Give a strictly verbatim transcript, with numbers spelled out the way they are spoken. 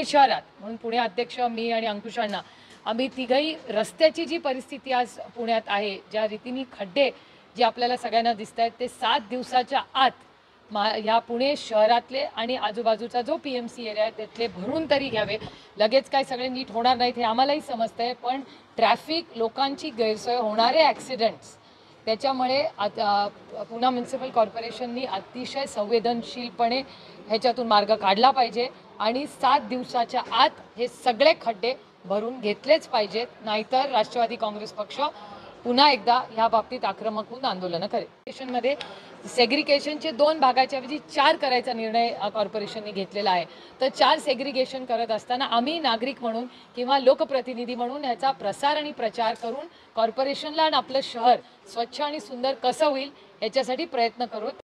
पुणे शहरात म्हणून पुणे अध्यक्ष मी आणि अंकुश अण्णा आम्ही तिघही रस्त्याची जी परिस्थिती आज पुण्यात आहे, ज्या रीतीने खड्डे जे आपल्याला सगळ्यांना दिसत आहेत ते सात दिवसाच्या आत मा ह्या पुणे शहरातले आणि आजूबाजूचा जो पी एम सी एरिया आहे त्यातले भरून तरी घ्यावे. लगेच काय सगळे नीट होणार नाहीत हे आम्हालाही समजतंय, पण ट्रॅफिक, लोकांची गैरसोय, होणारे ॲक्सिडेंट्स त्याच्यामुळे आता पुणे म्युनिसिपल कॉर्पोरेशननी अतिशय संवेदनशीलपणे ह्याच्यातून मार्ग काढला पाहिजे आणि सात दिवसाच्या आत हे सगळे खड्डे भरून घेतलेच पाहिजेत, नाहीतर राष्ट्रवादी काँग्रेस पक्ष पुन्हा एकदा ह्या बाबतीत आक्रमक होऊन आंदोलनं करेल. कॉर्पोरेशनमध्ये सेग्रिगेशनचे दोन भागाच्या ऐवजी चार करायचा निर्णय कॉर्पोरेशनने घेतलेला आहे. तर चार सेग्रिगेशन करत असताना आम्ही नागरिक म्हणून किंवा लोकप्रतिनिधी म्हणून ह्याचा प्रसार आणि प्रचार करून कॉर्पोरेशनला आणि आपलं शहर स्वच्छ आणि सुंदर कसं होईल याच्यासाठी प्रयत्न करू.